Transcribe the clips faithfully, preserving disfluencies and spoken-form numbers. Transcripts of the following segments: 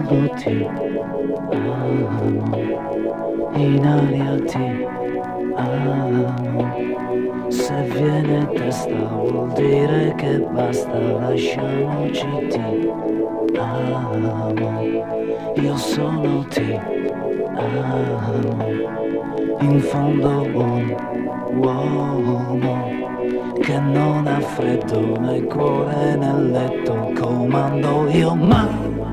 modo ti amo, in aria ti amo. Se viene testa vuol dire che basta, lasciamoci, ti amo. Io sono ti amo, in fondo buon uomo che non ha freddo né cuore nel letto. Comando io ma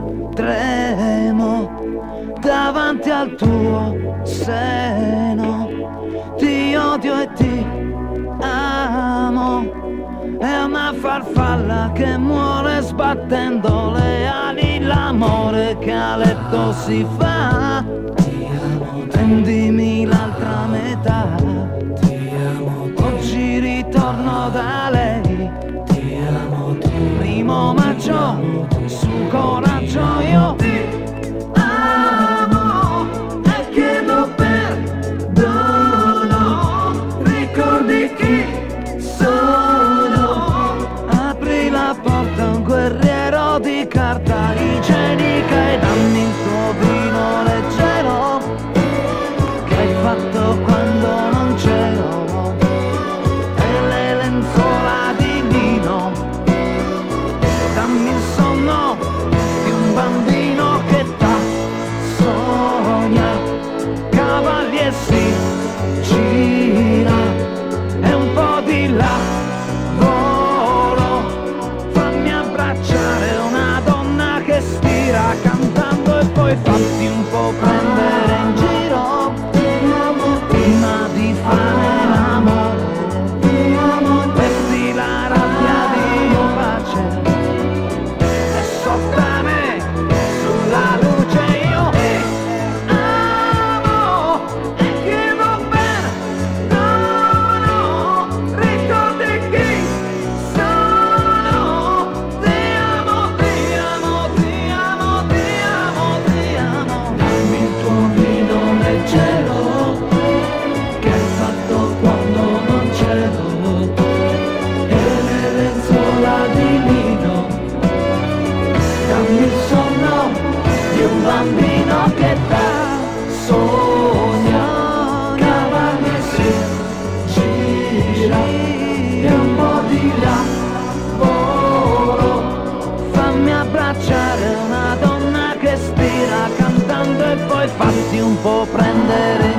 tremo davanti al tuo seno, ti odio e ti amo. È una farfalla che muore sbattendo le ali, l'amore che a letto si fa. Ti amo, prendimi l'altra metà. Ti amo, oggi ritorno da lei. Ti amo, ti primo maggio, su coraggio io ti amo e chiedo perdono. Ricordi chi sono? Apri la porta a un guerriero di carta igienica e dammi il tuo vino leggero che hai fatto quando non c'ero, e le lenzuola di lino. Dammi il sonno di un bambino che t'ha sogna, cavalli e si gira e un po' di là volo. Fammi abbracciare una donna che stira cantando e poi fatti un po' prendere in giro prima di fare l'amore. Vesti la rabbia di pace e sofframe sulla luce. Io ti amo e chiedo perdono. Ricordi chi sono? Ti amo, ti amo, ti amo, ti amo, ti amo. Dammi il tuo vino leggero che hai fatto quando non c'ero, e le lenzuola di lino. Dammi il sonno di un bambino che t'ha sogna, cavalli e si gira e un po' di là volo. Fammi abbracciare una donna che stira cantando e poi fatti un po' prendere